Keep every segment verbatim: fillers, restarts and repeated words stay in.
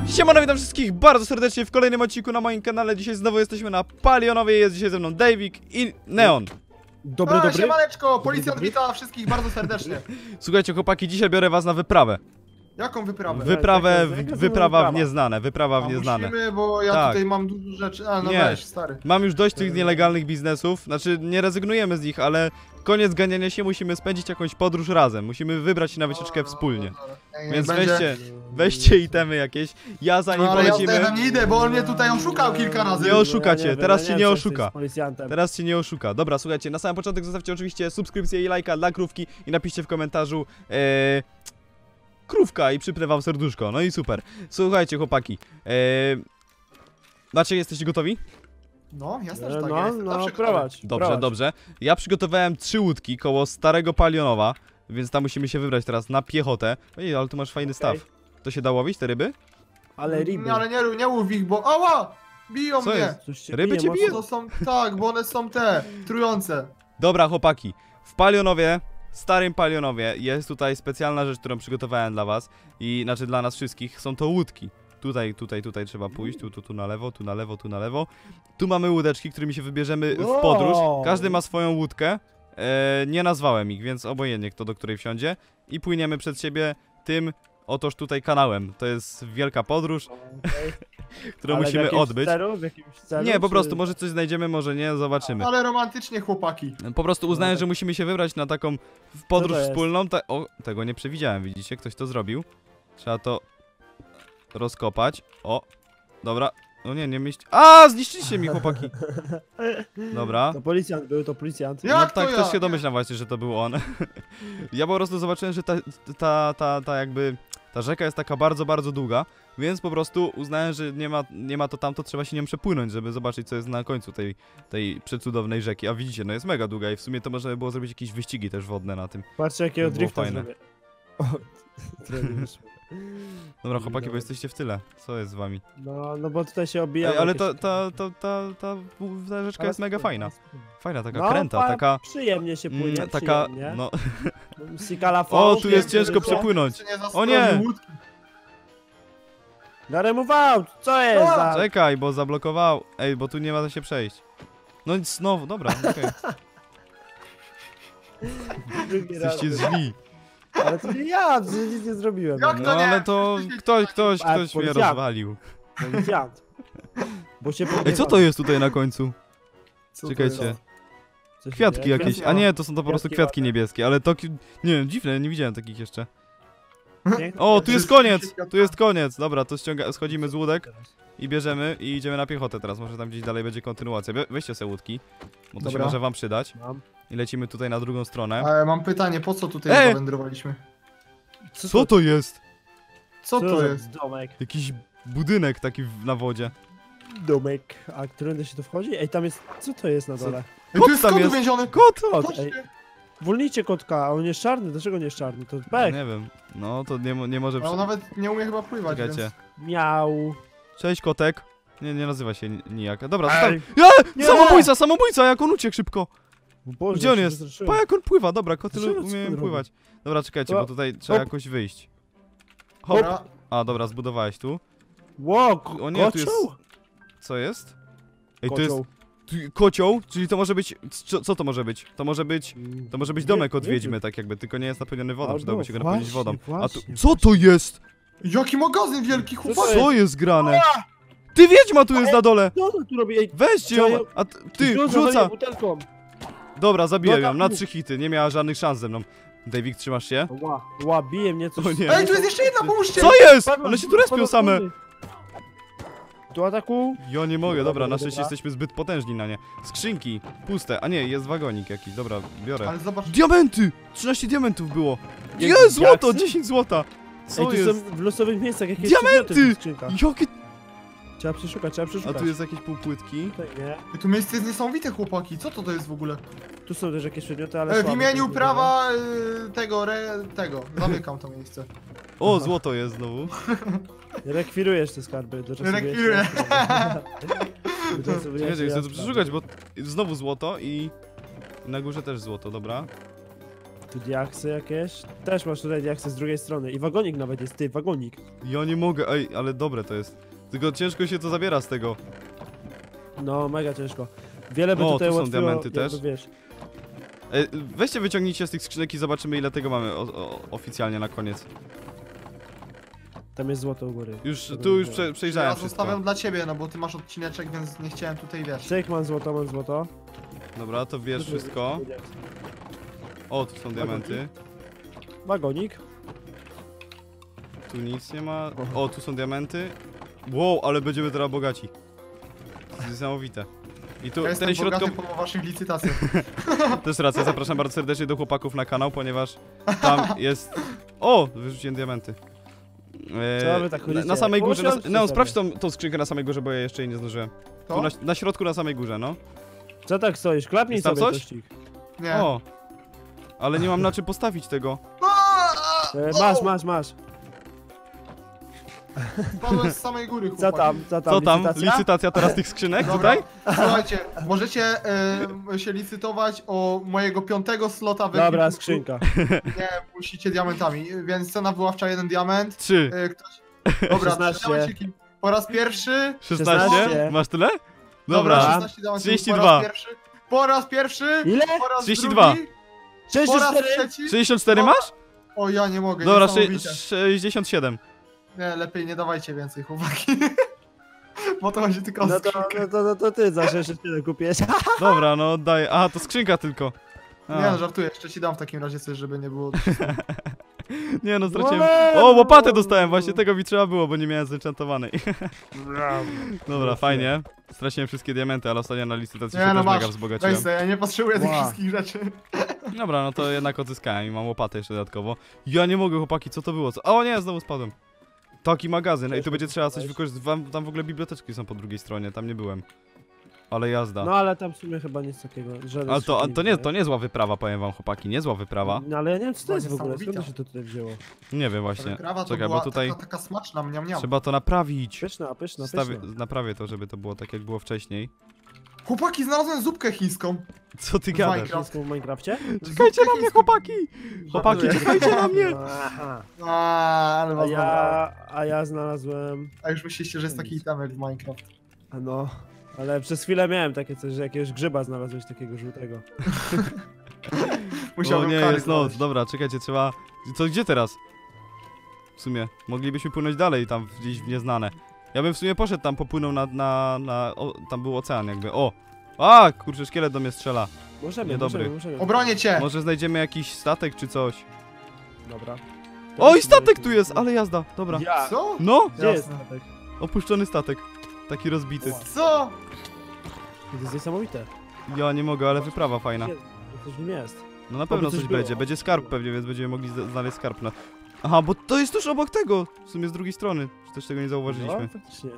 Siemano, witam wszystkich bardzo serdecznie w kolejnym odcinku na moim kanale. Dzisiaj znowu jesteśmy na Palionowie, jest dzisiaj ze mną Davik i Neon. Dobry, A, dobry. Siemaneczko, policjant wita wszystkich bardzo serdecznie. Słuchajcie chłopaki, dzisiaj biorę was na wyprawę. Jaką wyprawę? Wyprawę, jaka- w, jaka wyprawa w wyprawa? nieznane, wyprawa w A, nieznane. musimy, bo ja Tak. tutaj mam dużo rzeczy. A, no Nie. weź, stary. Mam już dość tych nielegalnych biznesów, znaczy nie rezygnujemy z nich, ale koniec ganiania się, musimy spędzić jakąś podróż razem. Musimy wybrać się na wycieczkę wspólnie. Ej, Więc będzie... weźcie, weźcie itemy jakieś. Ja zanim No ale ja polecimy... z nie idę, bo on mnie tutaj oszukał kilka razy. Nie oszuka cię, wiem, teraz ja cię wiem, nie co oszuka. jesteś policjantem. Teraz cię nie oszuka. Dobra, słuchajcie, na samym początek zostawcie oczywiście subskrypcję i lajka dla krówki i napiszcie w komentarzu ee, krówka i przypnę wam serduszko. No i super. Słuchajcie, chłopaki. Ee, znaczy, jesteście gotowi? No, jasne, że No, tak no, jest. no, prowadź. Dobrze, prowadź. dobrze. Ja przygotowałem trzy łódki koło Starego Palionowa, więc tam musimy się wybrać teraz na piechotę. Ojej, ale tu masz fajny Okej. staw. To się da łowić, te ryby? Ale ryby. Nie, ale nie, nie łów ich, bo... Ała! Biją Co mnie! jest? Coś cię Ryby bije cię mocno. bije? To są... Tak, bo one są te, trujące. Dobra, chłopaki. W Palionowie, Starym Palionowie jest tutaj specjalna rzecz, którą przygotowałem dla was. I, znaczy dla nas wszystkich, są to łódki. Tutaj, tutaj, tutaj trzeba pójść, tu, tu, tu na lewo, tu na lewo, tu na lewo. Tu mamy łódeczki, którymi się wybierzemy w podróż. Wow. Każdy ma swoją łódkę. E, nie nazwałem ich, więc obojętnie kto do której wsiądzie. I płyniemy przed siebie tym otoż tutaj kanałem. To jest wielka podróż, Okej. którą Ale w musimy jakimś odbyć. Celu, w jakimś celu, Nie, po czy- prostu może coś znajdziemy, może nie, zobaczymy. Ale romantycznie, chłopaki. Po prostu uznałem, No tak. że musimy się wybrać na taką podróż to jest? wspólną. Ta o, tego nie przewidziałem, widzicie? Ktoś to zrobił. Trzeba to rozkopać. O, dobra. No nie, nie myśl... A, zniszczyliście mi, chłopaki. Dobra. To policjant był, to policjant. Ja- No Jak to tak, ja? też się domyślam właśnie, że to był on. Ja po prostu zobaczyłem, że ta, ta, ta, ta jakby... Ta rzeka jest taka bardzo, bardzo długa, więc po prostu uznałem, że nie ma, nie ma to tamto, trzeba się nią przepłynąć, żeby zobaczyć, co jest na końcu tej, tej przecudownej rzeki. A widzicie, no jest mega długa i w sumie to można by było zrobić jakieś wyścigi też wodne na tym. Patrzcie, jakiego To było drifta fajne. zrobię. O, trochę wyszło. Dobra, chłopaki, bo jesteście w tyle. Co jest z wami? No, no bo tutaj się obija. Ej, ale ta, ta, ta, ta, ta, ta rzeczka jest mega fajna. Fajna, taka kręta, pa- taka... Przyjemnie się płynie, Mm, taka, przyjemnie. no... Sikala O, Falls, tu jest wiem, ciężko wiecie? przepłynąć. Nie O nie! zastroży łódki. Gotta move out! Co jest A, za... Czekaj, bo zablokował. Ej, bo tu nie ma da się przejść. No nic, znowu, dobra, okej. Drugi raz. Jesteście źli. Ale to nie ja, przecież nic nie zrobiłem. Jak No to nie? ale to ktoś, ktoś, A, ktoś mnie policjant. rozwalił. Policjant. Bo się Ej, co to jest tutaj na końcu? Co to Czekajcie. jest? Co się Kwiatki dzieje? jakieś. A nie, to są to po prostu Kwiatki kwiatki ładne. niebieskie, ale to... ki- Nie wiem, dziwne, nie widziałem takich jeszcze. Piękne O, tu kwiatki. jest koniec! Tu jest koniec! Dobra, to ściąga... schodzimy z łódek i bierzemy i idziemy na piechotę teraz. Może tam gdzieś dalej będzie kontynuacja. We- Weźcie sobie łódki, bo to się Dobra. może wam przydać. Mam. I lecimy tutaj na drugą stronę. Ale mam pytanie, po co tutaj Ej! zawędrowaliśmy? Co to jest? Co to za jest? Domek. Jakiś budynek taki w- na wodzie. Domek. A którędy się tu wchodzi? Ej, tam jest... Co to jest na dole? Ej, Kot tu jest tam kot jest. uwięziony! Kot! Kot, Chodźcie. ej. Wolnijcie kotka, a on jest czarny. Dlaczego nie jest czarny? To pech. Nie wiem. No to nie, mo- nie może... Ale on Przy... nawet nie umie chyba pływać, Czekajcie. więc... Miał. Cześć, kotek. Nie, nie nazywa się ni- nijak. Dobra, Ej. zostaw... Ja! Nie! Samobójca, samobójca! Jak on uciekł szybko! Boże, Gdzie on się jest? wystraszyłem. Pa, jak on pływa, dobra, koty Dlaczego co umieją on pływać. Dobra, czekajcie, O, bo tutaj trzeba hop. jakoś wyjść. Hop. Dobra. A, dobra, zbudowałeś tu. Ło, O nie, tu jest... kocioł? Co jest? Ej, to jest... Kocioł. tu- Kocioł? Czyli to może być... Co, co to może być? To może być... Mm, To może być nie- domek od nie wiedźmy, wiem. tak jakby, tylko nie jest napełniony wodą, Albo, przydałoby się go napełnić właśnie, wodą. A tu... właśnie, Co to jest? Jaki magazyn wielki, to chłopak! Co jest grane? Ty, wiedźma tu jest na dole! Co on tu robi? Ej, Weźcie Co ją! ja- A t- ty, rzuca rzuca! butelką. Dobra, zabiłem No ją, tam- na trzy hity, nie miała żadnych szans ze mną. Davik, trzymasz się? Ła, ła, bije mnie coś. O nie. Ej, tu jest jeszcze jedna, pomóżcie! Co jest? Padłem, One się tu respią padłem same! góry. Tu ataku. Ja nie mogę, Dobra, dobra, na dobra, szczęście dobra. jesteśmy zbyt potężni na nie. Skrzynki, puste, a nie, jest wagonik jakiś, dobra, biorę. Ale zobacz... Diamenty! trzynaście diamentów było! Jak Jest złoto! diaksy? dziesięć złota! Ej, Co tu jest? są w losowych miejscach jakieś Diamenty! przedmioty w skrzynkach. Jakie... Trzeba przeszukać, trzeba A przeszukać. tu jest jakieś półpłytki. Tutaj nie. Ej, tu miejsce jest niesamowite, chłopaki, co to to jest w ogóle? Tu są też jakieś przedmioty, ale E, w słabe, imieniu to prawa y, tego, re, tego, zamykam to miejsce. O, złoto jest znowu. nie. Rekwirujesz te skarby do czasu Rekwiruję. wyjaśnienia. Do czasu Nie, wyjaśnienia nie chcę tu sprawy. przeszukać, bo znowu złoto i... Na górze też złoto, dobra. Tu diaksy jakieś. Też masz tutaj diaksy z drugiej strony. I wagonik nawet jest, ty, wagonik. Ja nie mogę, ej, ale dobre to jest. Tylko ciężko się to zabiera z tego. No, mega ciężko. Wiele by O, tutaj tu są ułatwiło, diamenty jakby, też. Wiesz, Ej, weźcie wyciągnijcie z tych skrzynek i zobaczymy ile tego mamy o, o, oficjalnie na koniec. tam jest złoto u góry. Już, Tego tu nie już było. prze, Ja przejrzałem wszystko. zostawiam dla ciebie, no bo ty masz odcineczek, więc nie chciałem tutaj, wiesz. Cyk, mam złoto, mam złoto. Dobra, to bierz wszystko. O, tu są diamenty. Wagonik. Tu nic nie ma. O, tu są diamenty. Wow, ale będziemy teraz bogaci. To jest niesamowite. I tu Ja ten jestem środkowy... bogaty po waszych licytacjach. Też racja, zapraszam bardzo serdecznie do chłopaków na kanał, ponieważ tam jest... O, wyrzuciłem diamenty. Co wy tak na, chodzicie? na samej górze, na, Usiądźcie no sobie. sprawdź tą, tą skrzynkę na samej górze, bo ja jeszcze jej nie zdążyłem. Tu To? na, na środku, na samej górze, no. Co tak stoisz? Klapnij Jest tam sobie coś? tościk. Nie. O! Ale nie mam na czym postawić tego. E, masz, masz, masz. Spadłem z samej góry, Co chłopaki. tam, co tam, Co tam? licytacja? Licytacja teraz tych skrzynek Dobra, tutaj? słuchajcie, możecie e, się licytować o mojego piątego slota we Dobra, Epiku. skrzynka. Nie, musicie diamentami, więc cena wyławcza jeden diament. Trzy. E, ktoś... Dobra, szesnaście. trzy diamenciki. Po raz pierwszy. szesnaście? szesnaście. Masz tyle? Dobra, Dobra. szesnaście diamentów. trzydzieści Po dwa. raz pierwszy. Po raz pierwszy. Ile? Po raz trzydzieści dwa. drugi. Po sześćdziesiąt raz cztery? trzeci. sześćdziesiąt cztery No. masz? O, ja nie mogę, Dobra, sze niesamowicie. sześćdziesiąt siedem. Nie, lepiej nie dawajcie więcej, chłopaki. Bo to chodzi tylko o No to, skrzynkę. no to, no to ty za sześćdziesiąt cztery kupiłeś. Dobra, no oddaję. Aha, to skrzynka tylko. A. Nie no, żartuję, jeszcze ci dam w takim razie coś, żeby nie było... Nie no, straciłem... Wow! O, łopatę dostałem, właśnie tego mi trzeba było, bo nie miałem zenchantowanej. Dobra, fajnie. Straciłem wszystkie diamenty, ale ostatnio na licytacji Nie, się no też masz. mega Weź wzbogaciłem. sobie, ja nie potrzebuję tych Wow. wszystkich rzeczy. Dobra, no to jednak odzyskałem i mam łopatę jeszcze dodatkowo. Ja nie mogę, chłopaki, co to było? Co? O nie, znowu spadłem. Taki magazyn, ej, tu będzie trzeba coś wykorzystać. Wam- Tam w ogóle biblioteczki są po drugiej stronie, tam nie byłem. Ale jazda. No ale tam w sumie chyba nic takiego. Żaden Ale to, a skrzynki to nie, to niezła wyprawa, powiem wam, chłopaki, niezła wyprawa. No ale ja nie wiem co to To jest w ogóle, niesamowita. skąd to się to tutaj wzięło? Nie wiem właśnie. Krawa to Czekaj, była bo tutaj taka, taka smaczna, mniam, mniam. trzeba to naprawić. Pyszna, pyszna, Stawię, pyszna. naprawię to, żeby to było tak, jak było wcześniej. Chłopaki, znalazłem zupkę chińską. Co ty W gadasz? Minecraft. Chińską w Minecrafcie? Czekajcie Zupkę na mnie, chińską. chłopaki! Chłopaki, Żartuję. czekajcie na mnie! Aha. A, ale A was ja... ja, a ja znalazłem... A już myśliście, że jest taki itemek w Minecraft. A no... Ale przez chwilę miałem takie coś, że jakiegoś grzyba znalazłeś takiego żółtego. O Musiałbym nie, kary jest noc, znaleźć. dobra, czekajcie, trzeba... Co, gdzie teraz? W sumie, moglibyśmy płynąć dalej, tam gdzieś w nieznane. Ja bym w sumie poszedł tam, popłynął na... na, na o, tam był ocean jakby, o! A, kurczę, szkielet do mnie strzela. Możemy, Niedobry. możemy, możemy. Obronię cię! Może znajdziemy jakiś statek czy coś. Dobra. O, i statek tu jest, ale jazda, dobra. Ja! Co? No, Gdzie jest Jasne. statek? opuszczony statek. Taki rozbity. Co? To jest niesamowite. Ja nie mogę, ale wyprawa fajna. Jest, coś w nim jest. No na pewno coś coś było. będzie, będzie skarb pewnie, więc będziemy mogli zna- znaleźć skarb na... Aha, bo to jest tuż obok tego, w sumie z drugiej strony, czy też tego nie zauważyliśmy. No, faktycznie.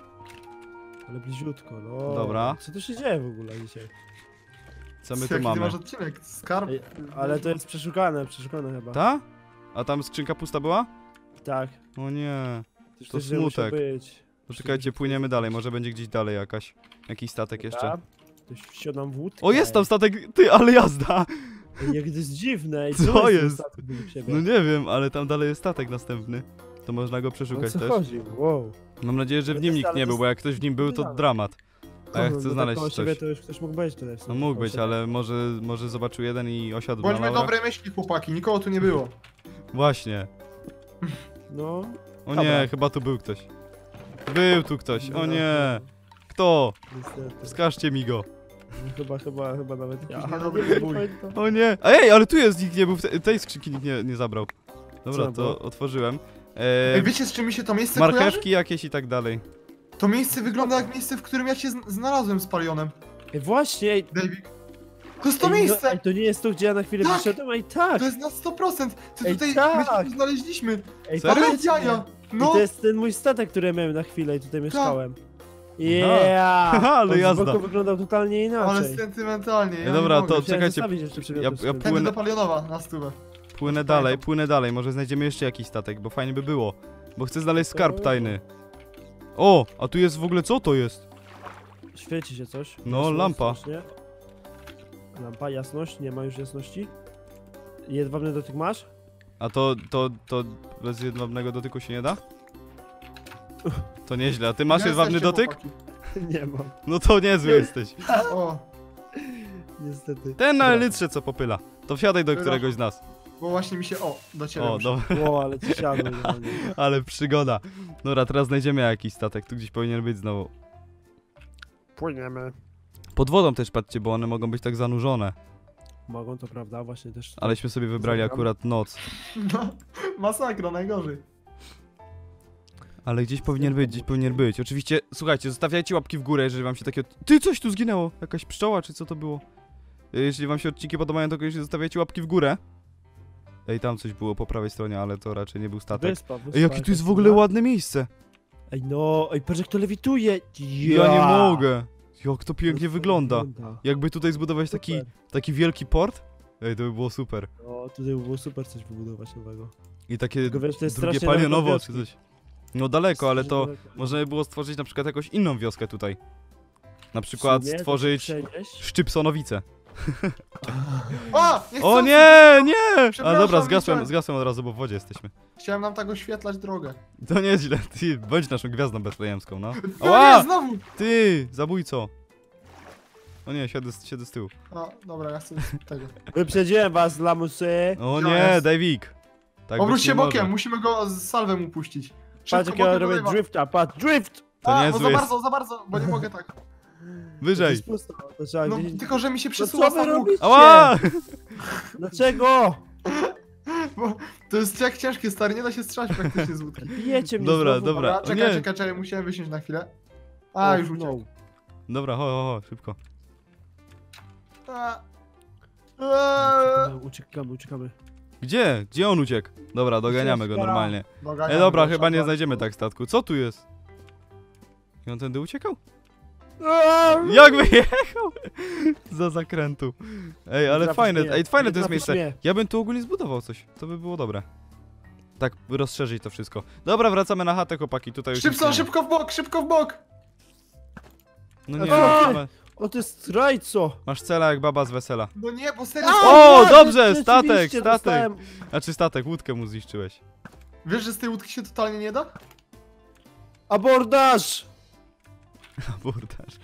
Ale bliziutko, no. Dobra. Co tu się dzieje w ogóle dzisiaj? Co my tu Jaki ty mamy? masz odcinek? Skarb? Ej, ale to jest przeszukane, przeszukane chyba. Ta? A tam skrzynka pusta była? Tak. O nie. Coś To tutaj musiał smutek. być. Poczekajcie, płyniemy dalej, może będzie gdzieś dalej jakaś... Jakiś statek jeszcze. Dobra. To wsiadam w łódkę. O, jest tam statek, ty, ale jazda! Ej, jak to jest dziwne. Ej, Co co jest? jest? Statek według ciebie? No nie wiem, ale tam dalej jest statek następny. To można go O przeszukać co też. chodzi? Wow. Mam nadzieję, że w No nim jest, nikt ale nie to był, jest- bo jak ktoś w nim był, to Dobra. dramat. A ja No, chcę no znaleźć tak koło siebie coś. to już ktoś mógł być tutaj. No mógł być, ale może, może zobaczył jeden i osiadł na Bądźmy laurach. dobre myśli, chłopaki, nikogo tu nie było. Właśnie. No. O Dobra. nie, chyba tu był ktoś. Był tu ktoś, o no, nie. Kto? Niestety. Wskażcie mi go. No, Chyba, chyba, chyba nawet ja. Jakiś Aha, niedobry nie, nie wuj. pamiętam. O nie. Ej, ale tu jest, nikt nie był, w te, tej skrzynki nikt nie, nie zabrał. Dobra, Co to było? otworzyłem. Ej, E, wiecie z czym mi się to miejsce kojarzy? marchewki jakieś i tak dalej. To miejsce wygląda jak miejsce, w którym ja cię zn- znalazłem z Palionem. Ej, właśnie, ej, David. To jest to ej, no, miejsce! ej, to nie jest to, gdzie ja na chwilę Tak! wyszedłem, ej tak! To jest na sto procent! Ty Ej, tutaj, tak! my się tu znaleźliśmy! Ej, Serio? Ale faktycznie. jaja! I No! to jest ten mój statek, który ja miałem na chwilę i tutaj mieszkałem. Haha, ale On jazda. z boku wyglądał totalnie inaczej. Ale sentymentalnie, ja Ej, dobra, nie mogę. to Musiałem czekajcie, zostawić jeszcze ja- przedmiotów ja w sklepie. Tędy płynę- do Palionowa, na stówę. Płynę Już dalej, pamiętam. płynę dalej, może znajdziemy jeszcze jakiś statek, bo fajnie by było. Bo chcę znaleźć skarb tajny. O, a tu jest w ogóle, co to jest? Świeci się coś. No, Jasność, lampa. strasznie. Lampa, jasność, nie ma już jasności. Jedwabny dotyk masz? A to, to, to bez jedwabnego dotyku się nie da? To nieźle, a ty masz Nie jedwabny jesteście, dotyk? chłopaki. Nie mam, No to niezły jesteś. O, niestety. Ten najlitrze co popyla. To wsiadaj do któregoś z nas. bo właśnie mi się... O, do ciebie. O, muszę. dobra, O, ale ci siadło. no, nie. ale przygoda. Dobra, teraz znajdziemy jakiś statek, tu gdzieś powinien być znowu. Płyniemy. Pod wodą też patrzcie, bo one mogą być tak zanurzone. Mogą, to prawda, właśnie też. Aleśmy sobie wybrali Zagram. akurat noc. No, masakra, najgorzej. Ale gdzieś powinien być, gdzieś powinien być. Oczywiście, słuchajcie, zostawiajcie łapki w górę, jeżeli wam się takie... Ty, coś tu zginęło! Jakaś pszczoła, czy co to było? Jeśli wam się odcinki podobają, to koniecznie zostawiajcie łapki w górę. Ej, tam coś było po prawej stronie, ale to raczej nie był statek. Wyspa, wyspa, Ej, jakie tu jest w ogóle ładne miejsce! Ej, no, ej, patrz jak to lewituje. Ja nie mogę! Jak to pięknie Jak to wygląda. Jakby tutaj zbudować taki, Super. taki wielki port. Ej, to by było super. No, tutaj by było super coś wybudować nowego. I takie Tylko wiesz, to jest drugie strasznie daleko palionowo, od czy wioski. coś. No daleko, ale to Strasznie daleko. można by było stworzyć na przykład jakąś inną wioskę tutaj. Na przykład W sumie, to stworzyć przenieść. Szczypsonowice. O! Nie O chcę- nie, nie! A Przepraszam, dobra, nie zgasłem, chciałem. zgasłem od razu, bo w wodzie jesteśmy. Chciałem nam tak oświetlać drogę. To nieźle, ty, bądź naszą gwiazdą betlejemską, no. No Ała! nie, znowu! Ty, zabójco. O nie, siedzę, siedzę z tyłu. O, dobra, ja chcę tego. Wyprzedziłem was, lamusy. O Gdzie nie, jest? Davik. Tak Obróć być się nie bokiem, może. musimy go z salwem upuścić. Patrz Szybko jak ja bokiem robię dolewa. drifta, patrz, drift! To A, niezły bo za jest. bardzo, za bardzo, bo nie mogę tak. To Wyżej. jest pusto, to trzeba No, wiedzieć. tylko, że mi się No przesuwa co wy sam łuk, robicie? Ała! Dlaczego? bo to jest jak ciężkie, stary, nie da się strzelać praktycznie z łódki. Bijecie mnie Dobra, znowu. dobra. Dobra, o czekaj, nie. czekaj, czekaj, musiałem wysiąść na chwilę. A, O, już no. uciekł. Dobra, ho, ho, ho, szybko. A. Eee, Uciekamy, uciekamy, uciekamy. Gdzie? Gdzie on uciekł? Dobra, doganiamy go Ucieka. normalnie. Doganiamy Ej, dobra, go, chyba nie szatana. znajdziemy tak statku. Co tu jest? I on tędy uciekał? Eee, Jak wyjechał? Za zakrętu. Ej, ale Trafisz fajne, mnie. ej, fajne to jest Trafisz miejsce. mnie. Ja bym tu ogólnie zbudował coś. To by było dobre. Tak, rozszerzyć to wszystko. Dobra, wracamy na chatę, chłopaki. Tutaj już nic Szybko, nie ma. szybko w bok, szybko w bok! No nie, Ej! ma- O, ty zdrajco! masz cela jak baba z wesela. No nie, bo serio. O, ładnie, dobrze, statek, rzeczywiście statek. dostałem. Znaczy statek, łódkę mu zniszczyłeś. Wiesz, że z tej łódki się totalnie nie da? Abordaż! Abordaż.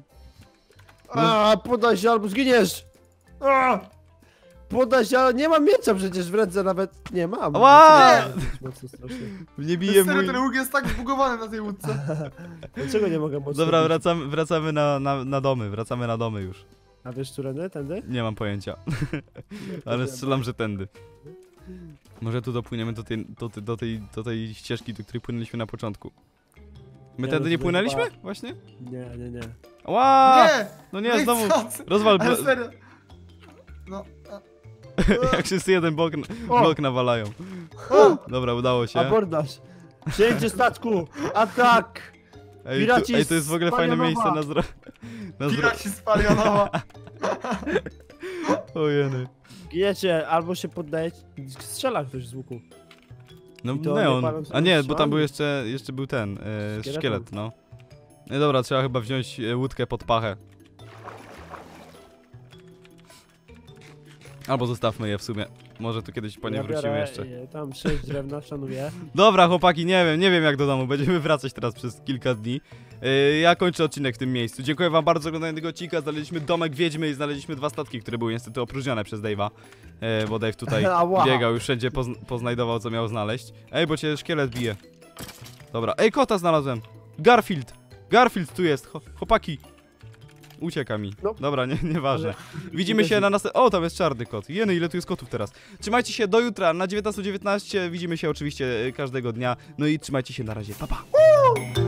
A, podaj się albo zginiesz! A! Podaj się, ale nie mam miecza przecież w ręce nawet. Nie mam. Ła! Mocno strasznie. Nie bije Serio, mój... ten łuk jest tak zbugowany na tej łódce. Dlaczego nie mogę mocno Dobra, bić? wracamy, wracamy na, na, na domy, wracamy na domy już. A wiesz, którędy? Tędy? Nie mam pojęcia. Ale strzelam, że tędy. Może tu dopłyniemy do tej, do, tej- do, tej, do tej ścieżki, do której płynęliśmy na początku. My Nie, tędy no nie to płynęliśmy? chyba- Właśnie? Nie, nie, nie. Ła! Nie! No nie, znowu chcący. rozwal Ale blo- serio. No. a- jak wszyscy jeden blok, O! blok nawalają. O! Dobra, udało się. Abordaż! Przyjęcie statku! Atak! Ej, tu, Piraci ej, to jest w ogóle z fajne Palionowa. miejsce na zro... Na zro... Piraci z Palionowa. Ojeny. Giniecie, albo się poddajecie. Strzela ktoś z łuku. No I to neon. nie paląc A nie, bo tam strzałami? był jeszcze, jeszcze był ten, e, Szkieleton. szkielet, no. No dobra, trzeba chyba wziąć e, łódkę pod pachę. Albo zostawmy je w sumie. Może tu kiedyś po nie Ja wrócimy biorę, jeszcze. e, Tam sześć drewna, szanuję. Dobra, chłopaki, nie wiem, nie wiem jak do domu. Będziemy wracać teraz przez kilka dni. Yy, ja kończę odcinek w tym miejscu. Dziękuję wam bardzo za oglądanie tego odcinka. Znaleźliśmy domek wiedźmy i znaleźliśmy dwa statki, które były niestety opróżnione przez Dave'a. Yy, bo Dave tutaj Ała. biegał i wszędzie pozn poznajdował, co miał znaleźć. Ej, bo cię szkielet bije. Dobra, ej, kota znalazłem. Garfield. Garfield tu jest. Cho chłopaki. Ucieka mi. No. Dobra, nie, nieważne. Ale- Widzimy się Uderzył. na następnym... O, tam jest czarny kot. Jeny, ile tu jest kotów teraz. Trzymajcie się do jutra na dziewiętnasta dziewiętnaście. Widzimy się oczywiście e, każdego dnia. No i trzymajcie się na razie. Pa, pa.